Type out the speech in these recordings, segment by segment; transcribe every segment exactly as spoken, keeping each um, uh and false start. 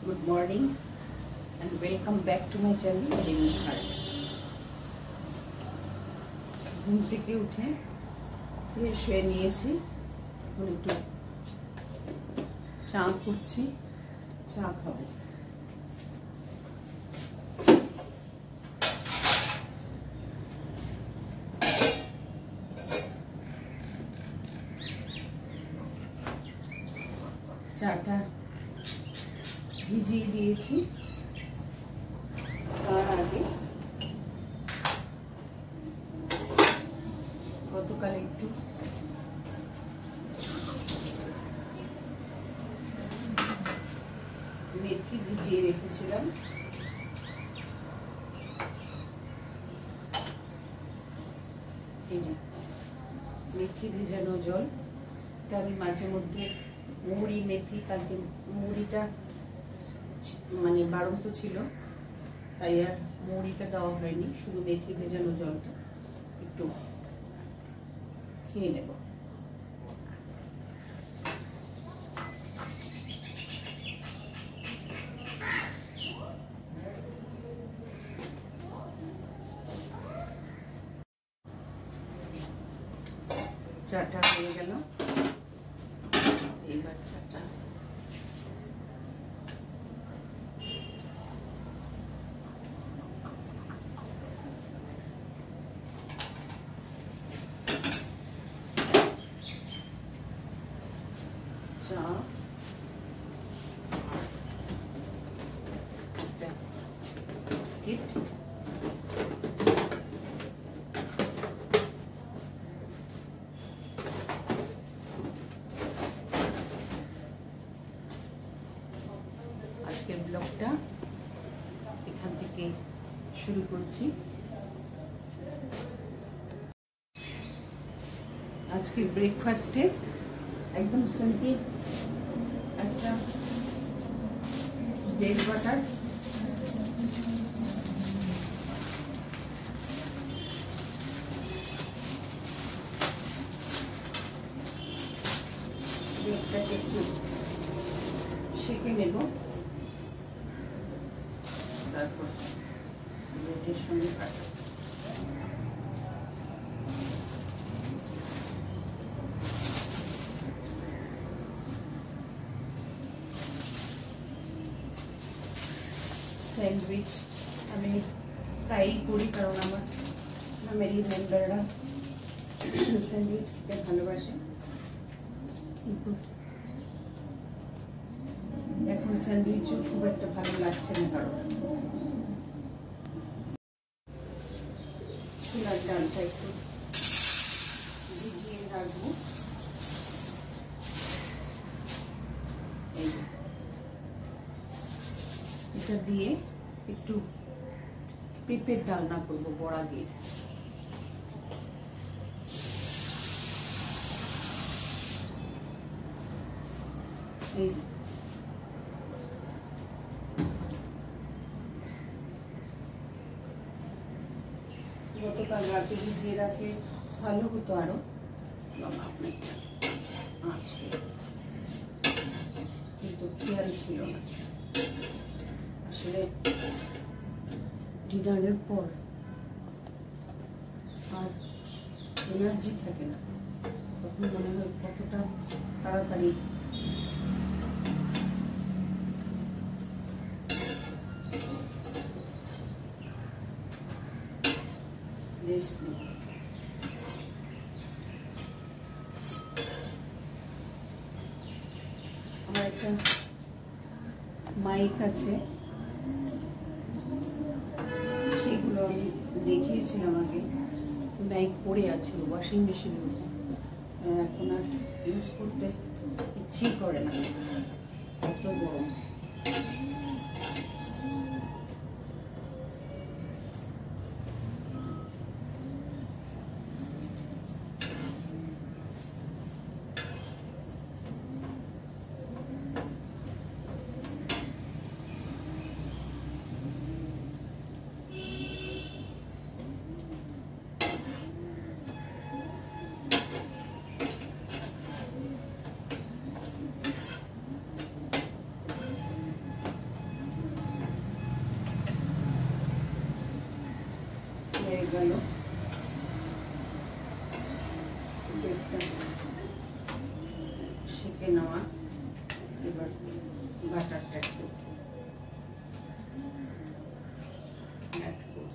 Good morning and welcome back to my channel Rimmy Heart. ঘুম থেকে উঠে fresh হয়ে নিয়েছি, এখন একটু চা করছি, চা খাবো। চাটা ভিজিয়ে দিয়েছি, তার আগে গতকাল একটু মেথি ভিজিয়ে রেখেছিলাম। এই যে মেথি ভেজানো জল, এটা আমি মাঝে মধ্যে মুড়ি মেথি, কালকে মুড়িটা মানে বাড়ন্ত ছিল তাই আর মুড়িটা দেওয়া হয়নি, শুধু মেথি ভেজানো জলটা একটু খেয়ে নেব। চাটা হয়ে গেল, এইবার চাটা চা বিস্কিট, আজকের ব্লগটা এখান থেকে শুরু করছি। আজকে ব্রেকফাস্টে একদম সিম্পল একটা ব্রেড বাটার, ব্রেডটাকে একটু সেঁকে নেব, তারপর ব্রেডের সঙ্গে কাটবো। স্যান্ডউইচ আমি প্রায়ই করি, কারণ আমার ফ্যামিলি মেম্বাররা স্যান্ডউইচ খেতে ভালোবাসে, কিন্তু এখন স্যান্ডউইচও খুব একটা ভালো লাগছে না কারণ। ছোলার ডালটা একটু ভিজিয়ে রাখবো, এই এটা দিয়ে একটু পেঁপের ডালনা করবো, বড়া দিয়ে। এই যে গতকাল রাতে ভিজিয়ে রাখে ভালো হতো আরো, কিন্তু খেয়াল ছিল না। আসলে ডিনারের পর আর এনার্জি থাকে না, তখন মনে হয় কতটা তাড়াতাড়ি রেস্ট নেব। আমার একটা মাইক আছে, সেগুলো আমি দেখিয়েছিলাম আগে, মাইক পড়ে আছে ওয়াশিং মেশিনের মধ্যে, এখন আর ইউজ করতে ইচ্ছেই করে না, এত গরম। হয়ে গেল। ব্রেডটা সেঁকে নেওয়া। এবার বাটারটা একটু অ্যাড করব।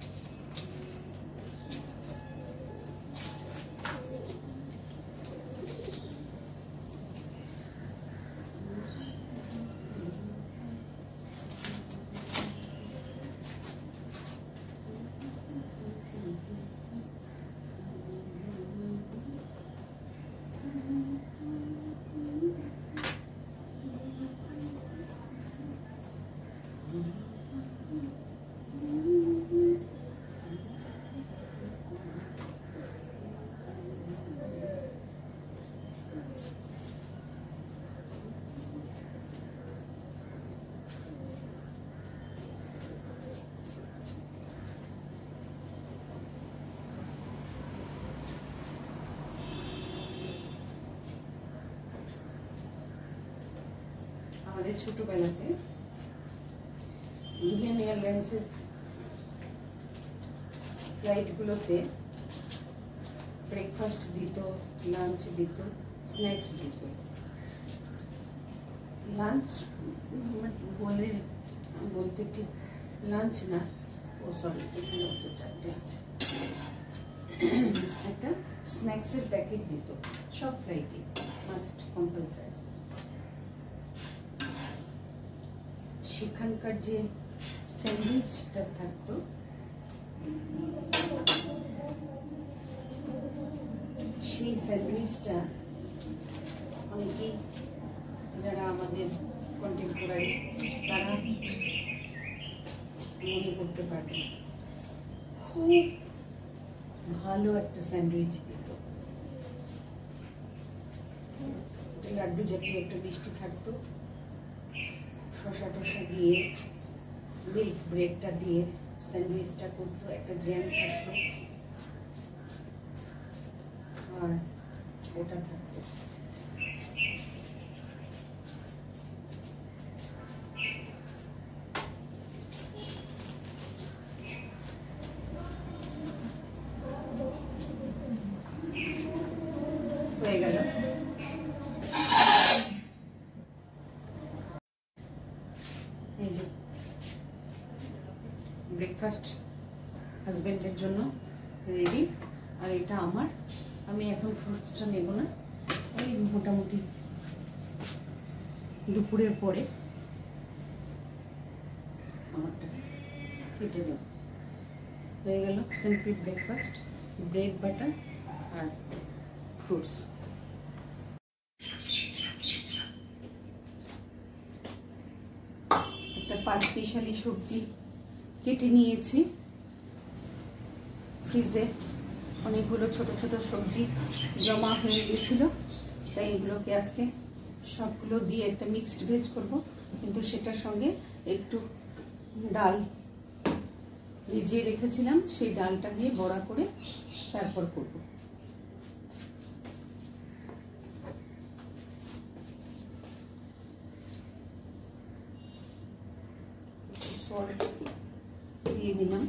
আমাদের ছোটবেলাতে ইন্ডিয়ান এয়ারলাইন্সের ফ্লাইটগুলোতে ব্রেকফাস্ট দিত, লাঞ্চ দিত, স্ন্যাক্স দিত। লাঞ্চ বলে বলতে ঠিক লাঞ্চ না, ও সরি এখানে তো চারটে আছে, একটা স্ন্যাক্সের প্যাকেট দিত সব ফ্লাইটে, মাস্ট কম্পালসারি। সেখানকার যে স্যান্ডউইচটা থাকতো, সেই স্যান্ডউইচটা অনেকেই যারা আমাদের কন্টেম্পোরারি তারা মনে করতে পারবে খুব ভালো একটা স্যান্ডউইচ দিত। লাড্ডু জাতীয় একটা মিষ্টি থাকতো, শসা টসা দিয়ে মিল্ক ব্রেডটা দিয়ে স্যান্ডউইচটা করতো, একটা জ্যাম থাকতো আর ওটা থাকতো। হয়ে গেল। এই যে ব্রেকফাস্ট হাজবেন্ডের জন্য রেডি, আর এটা আমার। আমি এখন ফ্রুটসটা নেব না, ওই মোটামুটি দুপুরের পরে আমারটা কেটে নেব। হয়ে গেল সিম্পল ব্রেকফাস্ট, ব্রেড বাটার আর ফ্রুটস। একটা পাঁচ স্পেশালি সবজি কেটে নিয়েছি ফ্রিজে, অনেকগুলো ছোট ছোট সবজি জমা হয়ে গিয়েছিল, তাই এগুলোকে আজকে সবগুলো দিয়ে একটা মিক্সড ভেজ করব, কিন্তু সেটার সঙ্গে একটু ডাল ভিজিয়ে রেখেছিলাম, সেই ডালটা দিয়ে বড়া করে তারপর করব। সল্ট দিয়ে দিলাম,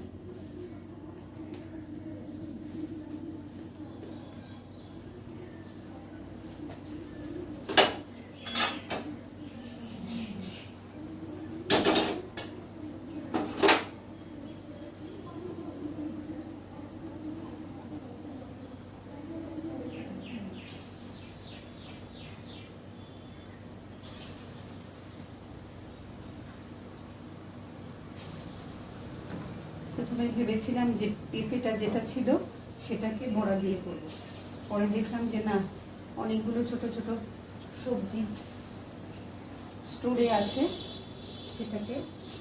প্রথমে ভেবেছিলাম যে পেঁপেটা যেটা ছিল সেটাকে বড়া দিয়ে করব, পরে দেখলাম যে না, অনেকগুলো ছোট ছোট সবজি স্টোরে আছে, সেটাকে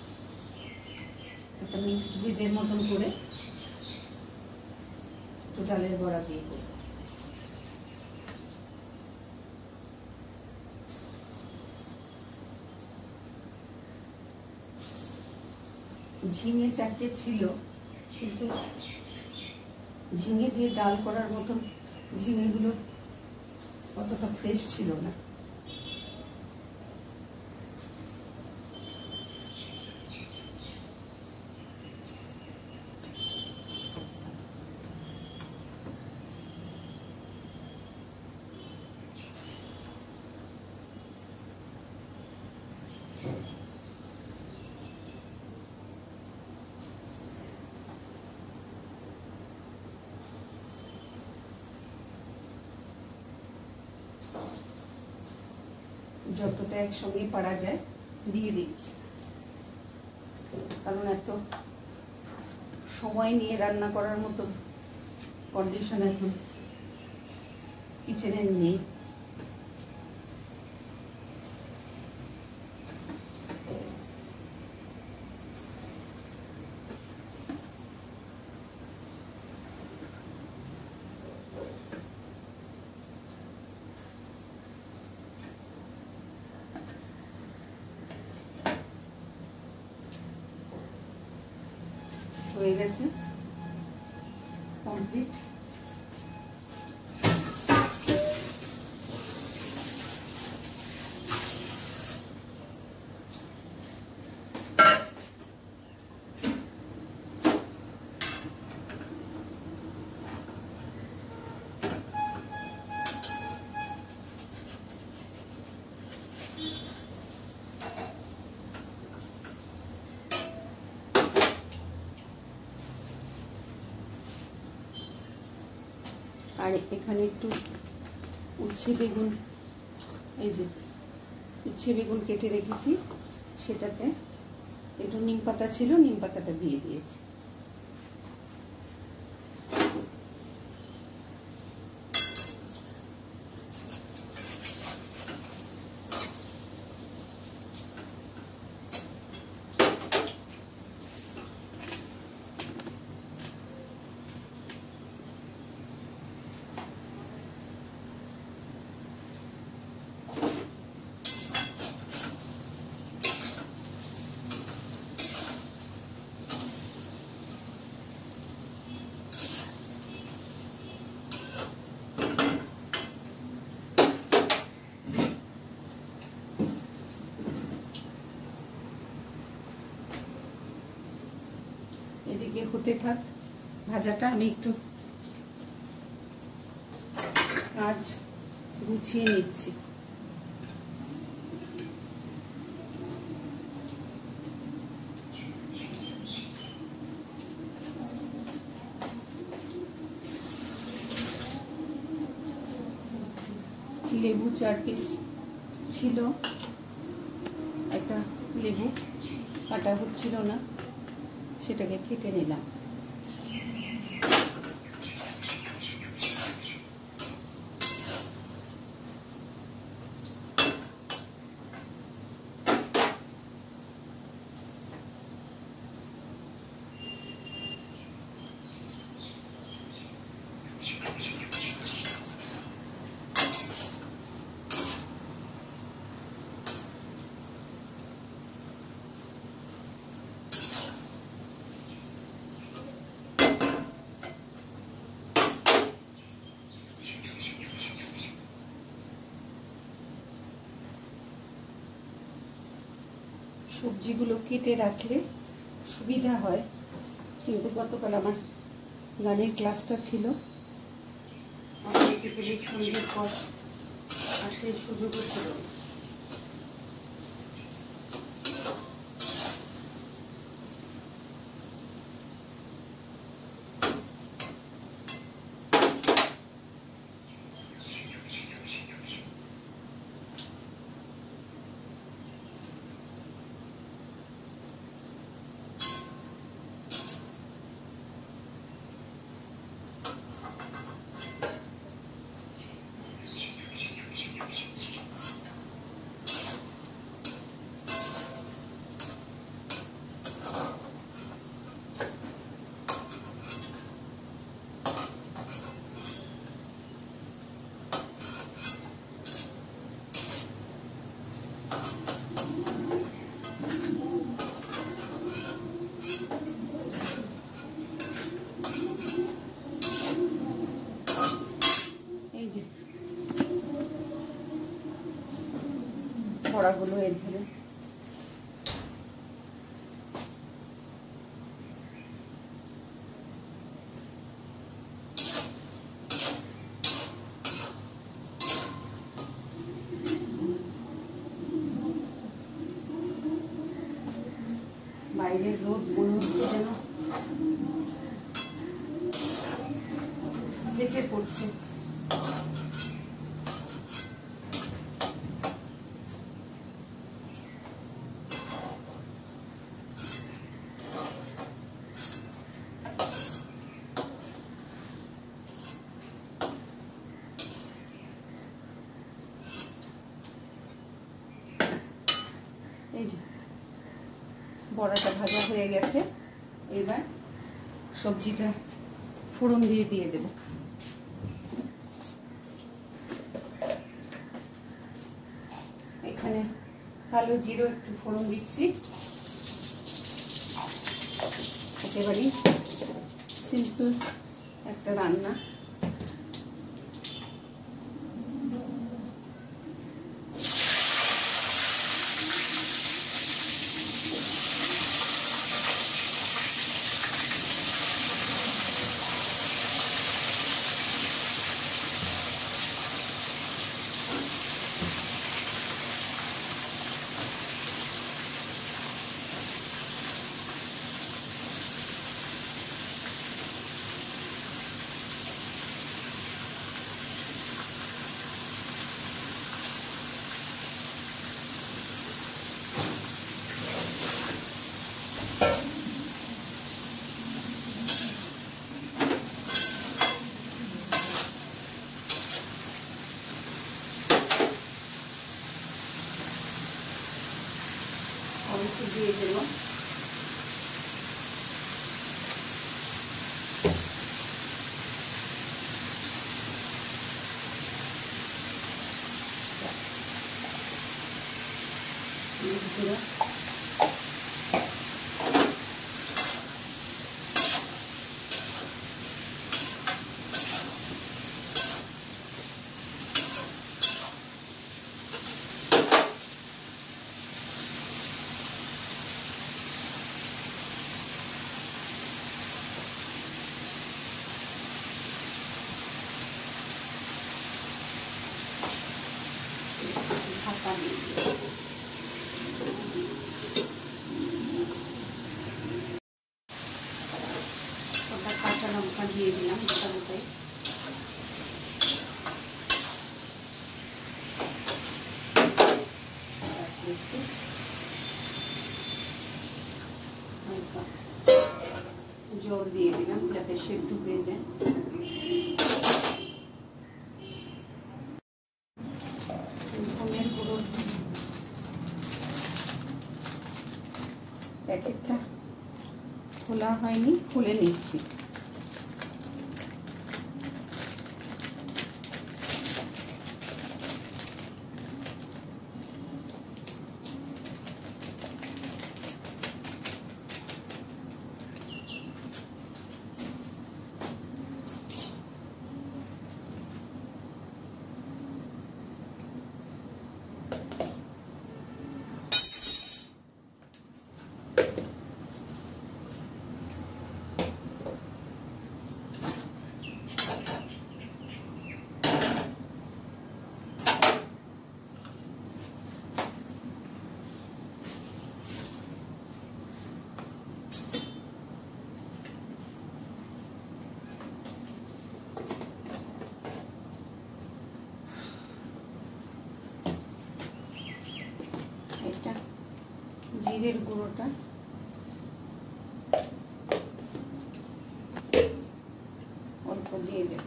একটা মিক্সড ভেজের মতন করে একটু ডালের বড়া দিয়ে করব। ঝিঙে চারটে ছিল, কিন্তু ঝিঙে দিয়ে ডাল করার মতন ঝিঙেগুলো অতটা ফ্রেশ ছিল না। যতটা একসঙ্গে পারা যায় দিয়ে দিচ্ছি, কারণ এত সময় নিয়ে রান্না করার মতো কন্ডিশন এখন কিচেনে নেই। হয়ে গেছে কমপ্লিট। আর এখানে একটু উচ্ছে বেগুন, এই যে উচ্ছে বেগুন কেটে রেখেছি, সেটাতে একটু নিম পাতা ছিল, নিম পাতাটা দিয়ে দিয়েছি। এদিকে হতে থাক ভাজাটা, আমি একটু কাজ গুছিয়ে নিচ্ছি। লেবু চার পিস ছিল, একটা লেবু কাটা হচ্ছিল না, সেটাকে কেটে নিলাম। সবজিগুলো কেটে রাখলে সুবিধা হয়, কিন্তু গতকাল আমার গানের ক্লাসটা ছিল, আমার সন্ধ্যের পর আর সেই সুযোগও ছিল না। বড়াগুলো এর ভেতরে বাইরের রোদ মনে হচ্ছে যেন ঢেকে পড়ছে। এই যে বড়াটা ভাজা হয়ে গেছে, এবার সবজিটা ফোড়ন দিয়ে দিয়ে দেব। এখানে কালো জিরো একটু ফোড়ন দিচ্ছি, একেবারেই সিম্পল একটা রান্না। অবশ্য দিয়ে দেব ঢাকা দিয়ে দেব। ওটা কাঁচা লঙ্কা দিয়ে দিলাম গোটা গোটাই। জল দিয়ে দিলাম যাতে সেদ্ধ হয়ে যায়। ধনের গুঁড়ো প্যাকেটটা খোলা হয়নি, খুলে নিচ্ছি। এটা জিরের গুঁড়োটা অল্প দিয়ে দেব,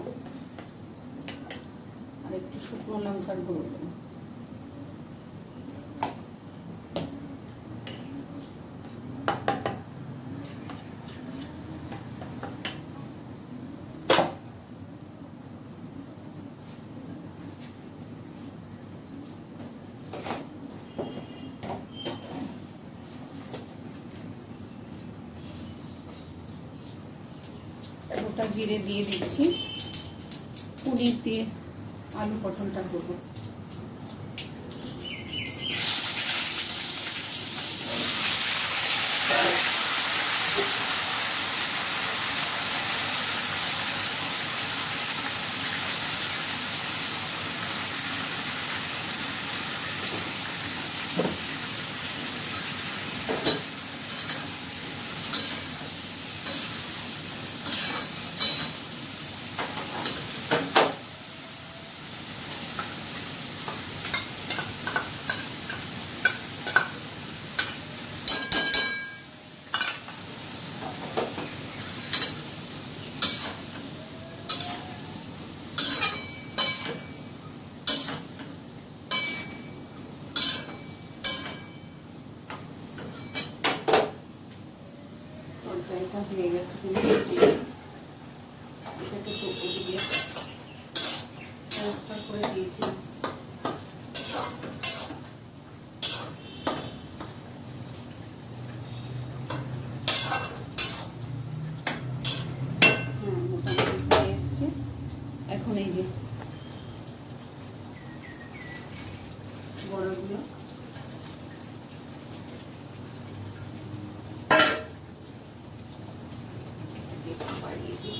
আর একটু শুকনো লঙ্কার গুঁড়ো দেব। গোটা জিরে দিয়ে দিচ্ছি। পনির দিয়ে আলু পটলটা করবো। তো এটা হয়ে গেছে, কিন্তু এটাকে তো ওদিকে ট্রান্সফার করে দিয়েছি। হ্যাঁ, মোটামুটি হয়ে এসছে। এখন এই যে বড়গুলো বাড়িয়ে দিই।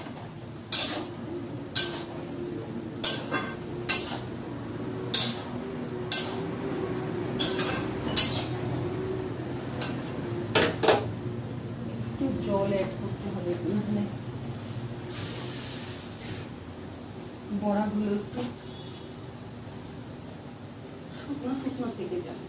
একটু জল অ্যাড করতে হবে, নাহলে বড়াগুলো একটু শুকনো শুকনো থেকে যাবে।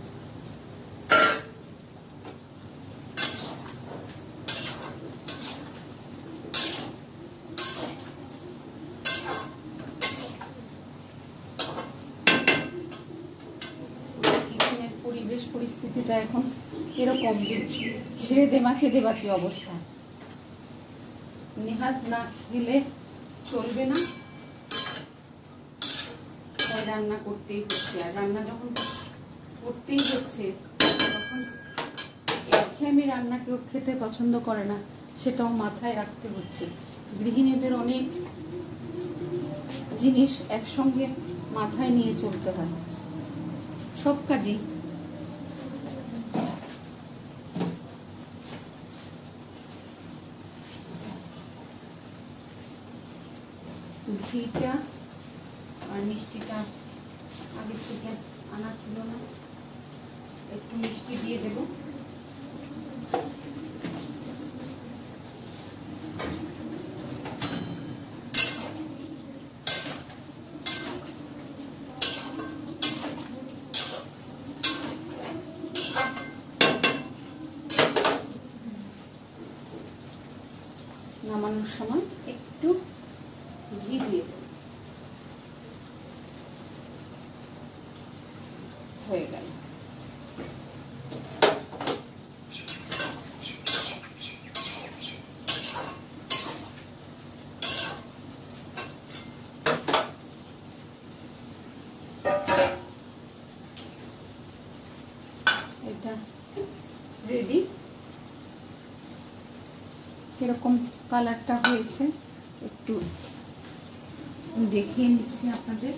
কিচেনের পরিবেশ পরিস্থিতিটা এখন এরকম যে ছেড়ে দে মা খেতে বাঁচি অবস্থা, নেহাত না খেলে চলবে না, তাই রান্না করতেই হচ্ছে। আর রান্না যখন করতেই হচ্ছে তখন একঘেয়েমি রান্না কেউ খেতে পছন্দ করে না, সেটাও মাথায় রাখতে হচ্ছে। গৃহিণীদের অনেক জিনিস একসঙ্গে মাথায় নিয়ে চলতে হয় সব কাজেই। ঘিটা আর মিষ্টিটা আগে থেকে আনা ছিল না, একটু মিষ্টি দিয়ে দেব। নামানোর সময় একটু ঘি দিয়ে দেব, হয়ে গেল। এটা রেডি। কিরকম কালারটা হয়েছে একটু দেখিয়ে নিচ্ছি আপনাদের।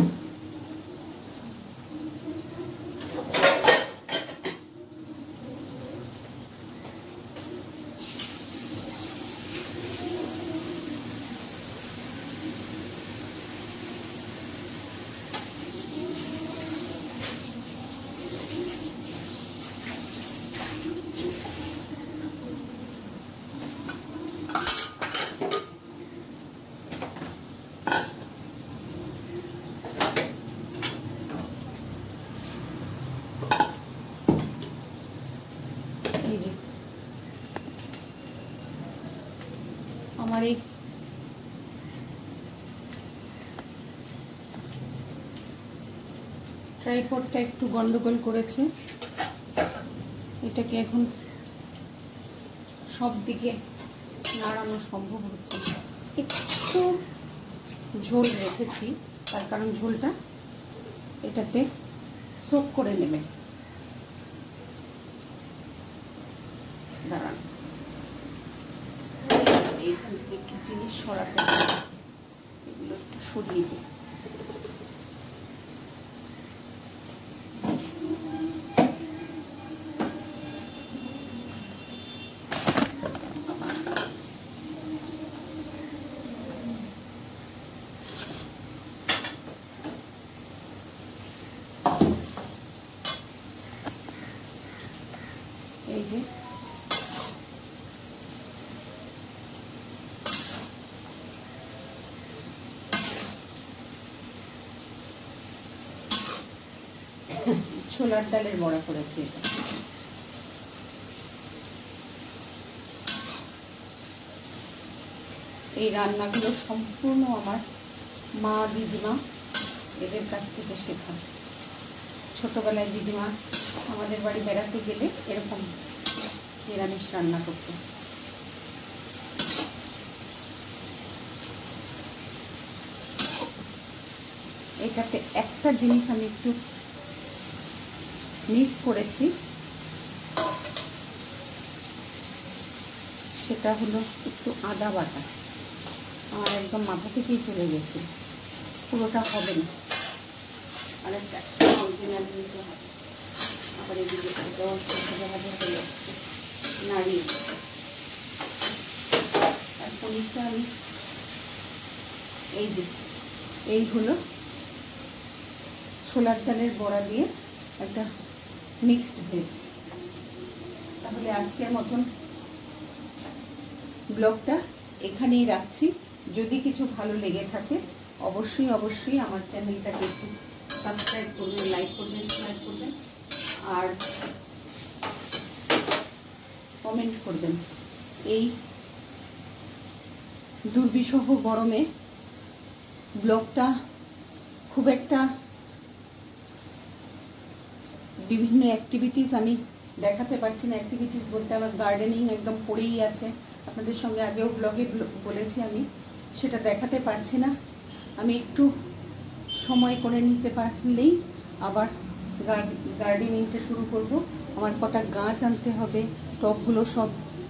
আমার এই ট্রাইপডটা একটু গন্ডগোল করেছে, এটাকে এখন সব দিকে নাড়ানো সম্ভব হচ্ছে। একটু ঝোল রেখেছি, তার কারণ ঝোলটা এটাতে সোক করে নেবে। দাঁড়ান, এইখান থেকে একটু জিনিস সরাতে হবে, এগুলো একটু সরিয়ে দিই। এই যে ছোলার ডালের বড়া করেছি। এই রান্নাগুলো সম্পূর্ণ আমার মা দিদিমা এদের কাছ থেকে শেখা। ছোটবেলায় দিদিমা আমাদের বাড়ি বেড়াতে গেলে এরকম নিরামিষ রান্না করতো। এটাতে একটা জিনিস আমি একটু মিস করেছি, সেটা হলো একটু আদা বাটা। আমার একদম মাথা থেকেই চলে গেছে, পুরোটা হবে না। আর একটা কন্টেনার নিতে হবে। আবার এদিকে ভাজা ভাজা হয়ে যাচ্ছে, নাড়িয়ে আর পনিরটা আমি এই যে এই হলো ছোলার ডালের বড়া দিয়ে একটা মিক্সড ভেজ। তাহলে আজকের মতন ব্লগটা এখানেই রাখছি। যদি কিছু ভালো লেগে থাকে অবশ্যই অবশ্যই আমার চ্যানেলটাকে একটু সাবস্ক্রাইব করবেন, লাইক করবেন, শেয়ার করবেন আর কমেন্ট করবেন। এই দুর্বিষহ গরমে ব্লগটা খুব একটা বিভিন্ন অ্যাক্টিভিটিস আমি দেখাতে পারছি না। অ্যাক্টিভিটিস বলতে আমার গার্ডেনিং একদম পড়েই আছে, আপনাদের সঙ্গে আগেও ব্লগে বলেছি, আমি সেটা দেখাতে পারছি না। আমি একটু সময় করে নিতে পারলেই আবার গার্ডেনিংটা শুরু করব। আমার কটা গাছ আনতে হবে, টবগুলো সব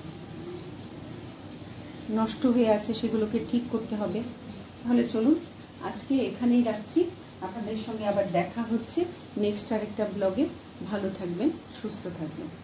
নষ্ট হয়ে আছে, সেগুলোকে ঠিক করতে হবে। তাহলে চলুন আজকে এখানেই রাখছি, আপনাদের সঙ্গে আবার দেখা হচ্ছে নেক্সট আরেকটা ব্লগে। ভালো থাকবেন, সুস্থ থাকবেন।